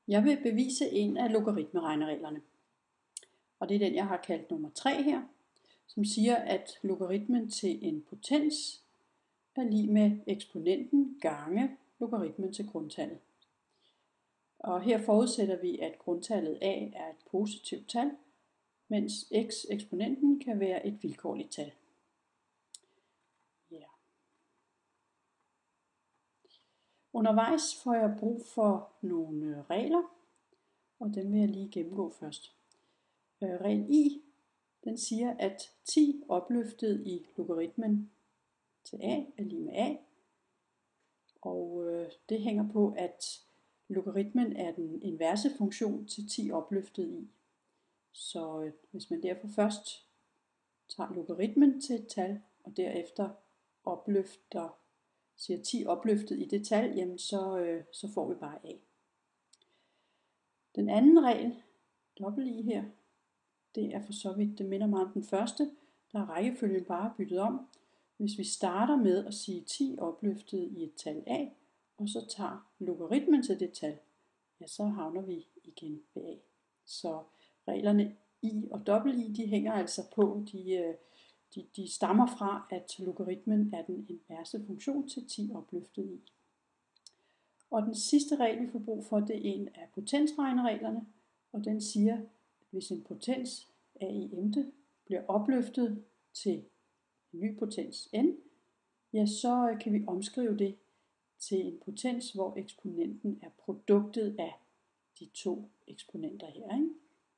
Jeg vil bevise en af logaritmeregnereglerne, og det er den, jeg har kaldt nummer 3 her, som siger, at logaritmen til en potens er lig med eksponenten gange logaritmen til grundtallet. Og her forudsætter vi, at grundtallet a er et positivt tal, mens x eksponenten kan være et vilkårligt tal. Ja. Undervejs får jeg brug for nogle regler, og dem vil jeg lige gennemgå først. Regel I, den siger, at 10 opløftet i logaritmen til a er lig med a, og det hænger på, at logaritmen er den inverse funktion til 10 opløftet i. Så hvis man derfor først tager logaritmen til et tal, og derefter siger 10 opløftet i det tal, jamen så får vi bare a. Den anden regel, dobbelt i her, det er for så vidt, det minder meget om den første, der er rækkefølgen bare byttet om. Hvis vi starter med at sige 10 opløftet i et tal a, og så tager logaritmen til det tal, ja, så havner vi igen ved a. Så reglerne i og dobbelt i, de hænger altså på, de stammer fra, at logaritmen er den inverse funktion til 10 opløftet i. Og den sidste regel, vi får brug for, det er en af potensregnereglerne, og den siger, at hvis en potens a i m'te bliver opløftet til en ny potens n, ja, så kan vi omskrive det til en potens, hvor eksponenten er produktet af de to eksponenter her. Ikke?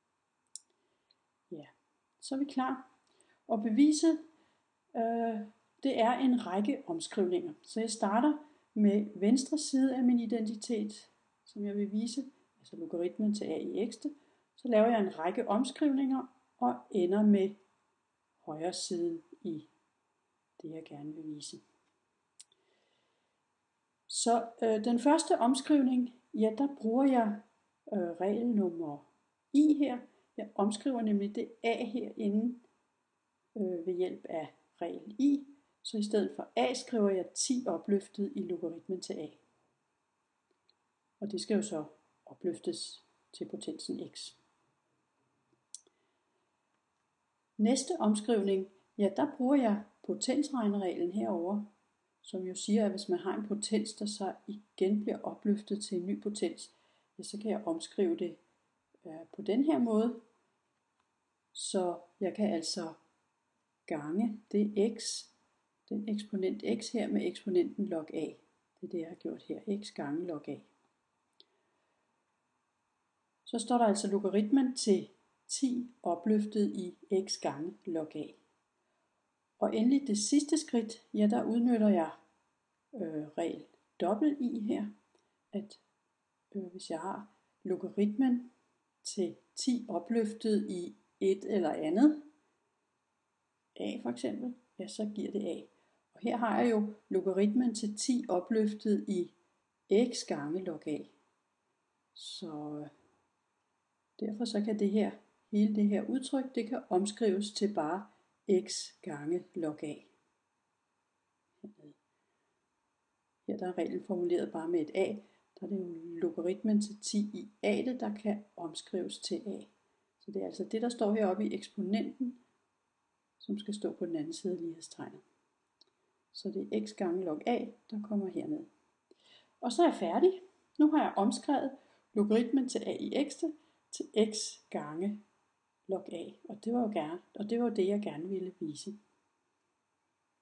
Ja, så er vi klar. Og beviset, det er en række omskrivninger. Så jeg starter med venstre side af min identitet, som jeg vil vise, altså logaritmen til a i x'te. Så laver jeg en række omskrivninger og ender med højre siden i det, jeg gerne vil vise. Så den første omskrivning, ja, der bruger jeg regel nummer i her. Jeg omskriver nemlig det a herinde ved hjælp af regel i. Så i stedet for a skriver jeg 10 opløftet i logaritmen til a. Og det skal jo så opløftes til potensen x. Næste omskrivning, ja, der bruger jeg potensregnereglen herover, som jo siger, at hvis man har en potens, der så igen bliver opløftet til en ny potens, ja, så kan jeg omskrive det på den her måde. Så jeg kan altså gange det x, den eksponent x her med eksponenten log a. Det er det, jeg har gjort her, x gange log a. Så står der altså logaritmen til 10 opløftet i x gange log a. Og endelig det sidste skridt, ja, der udnytter jeg regel dobbelt i her, at hvis jeg har logaritmen til 10 opløftet i et eller andet, a for eksempel, ja, så giver det a. Og her har jeg jo logaritmen til 10 opløftet i x gange log a. Så derfor så kan hele det her udtryk, det kan omskrives til bare x gange log a. Her der er reglen formuleret bare med et a, der er det jo logaritmen til 10 i a, der kan omskrives til a. Så det er altså det, der står heroppe i eksponenten, som skal stå på den anden side af lighedstegnet. Så det er x gange log a, der kommer herned. Og så er jeg færdig. Nu har jeg omskrevet logaritmen til a i x'te til x gange log a. Og det var jo det, jeg gerne ville vise.